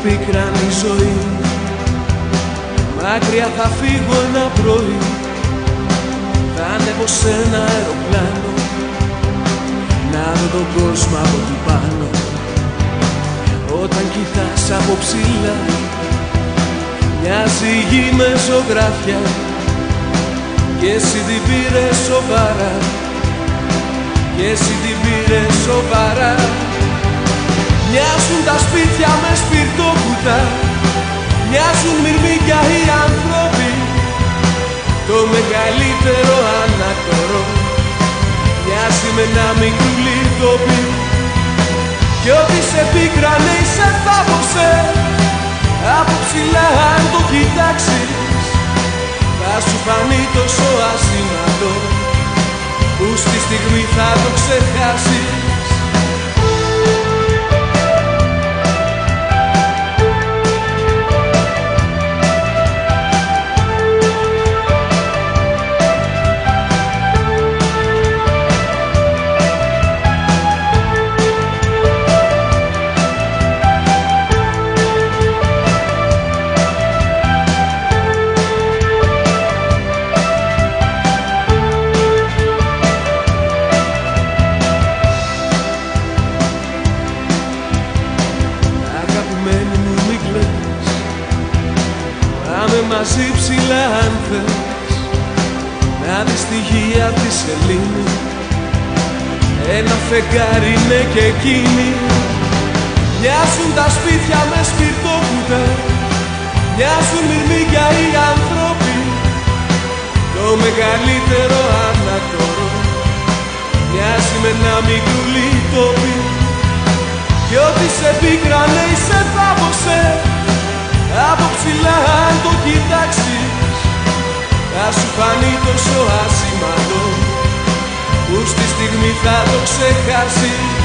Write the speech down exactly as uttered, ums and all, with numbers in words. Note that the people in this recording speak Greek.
πίκραν η ζωή. Μακριά θα φύγω ένα πρωί, θα ανέβω σ' ένα αεροπλάνο, να δω τον κόσμο από του πάνω. Όταν κοιτάς από ψηλά, μοιάζει η γη με ζωγράφια, και εσύ την πήρες σοβαρά, και εσύ την πήρες σοβαρά. Μοιάζουν τα σπίτια με σπιρτόκουτα, μοιάζουν μυρμήγκια οι άνθρωποι, το μεγαλύτερο ανακτορό μοιάζει με ένα μικρούλι τοπί. Κι ό,τι σε πίκρανε ή σε θάβωσε, από ψηλά αν το κοιτάξεις, θα σου φανεί τόσο ασήμαντο, που στη στιγμή θα το ξεχάσεις. Μαζί ψηλά αν θες, να δεις τη γη απ' τη σελήνη, ένα φεγγάρι είναι και εκείνη. Μοιάζουν τα σπίτια με σπιρτόκουτα, μοιάζουν μυρμήγκια οι άνθρωποι, το μεγαλύτερο ανακτορό μοιάζει με ένα μικρούλι τοπί. Κι ό,τι σε πίκρανε ή σε θάβωσε, από ψηλά αν το κοιτάξεις, θα σου φανεί τόσο ασήμαντο, που στη στιγμή θα το ξεχάσεις.